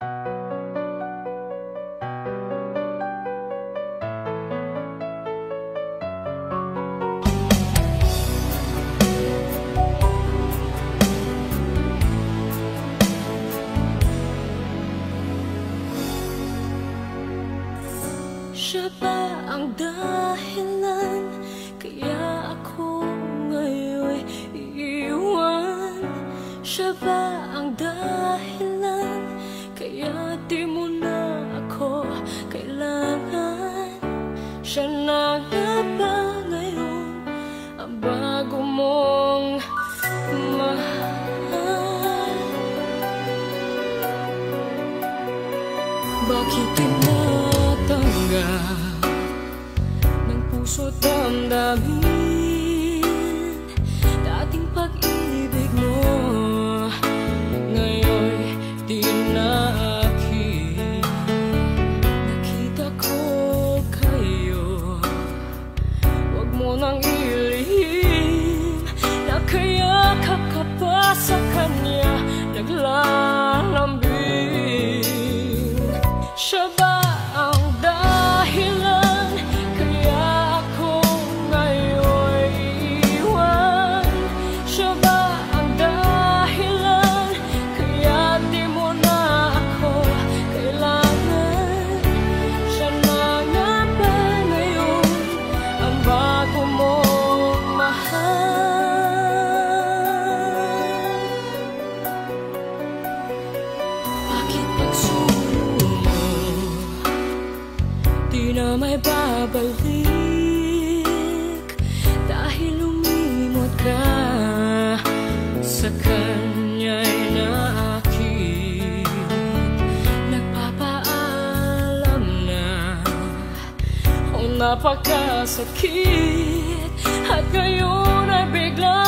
Siya ba ang dahilan kaya ako ngayon iiwan? Siya ba ang dahilan kaya di mo na ako kailangan? Siya na nga ba ngayon ang bago mong mahal? Bakit tinatanggap ng puso't damdamin dating pag-ibig mo? Ngayon di na akin. Nakita ko kayo, wag mo nang ilihim. Nakayakap ka pa sa kanya, naglalambing. Siya ba ang dahilan kaya ako ngayon iiwan? Siya ba ang dahilan kaya di mo na ako kailangan? Siya na nga ba ngayon ang bago mong mahal? Bakit pagsulo di na may babalik dahil lumimot ka sa kanya'y naakit? Nagpapaalam na napakasakit at ngayon ay bigla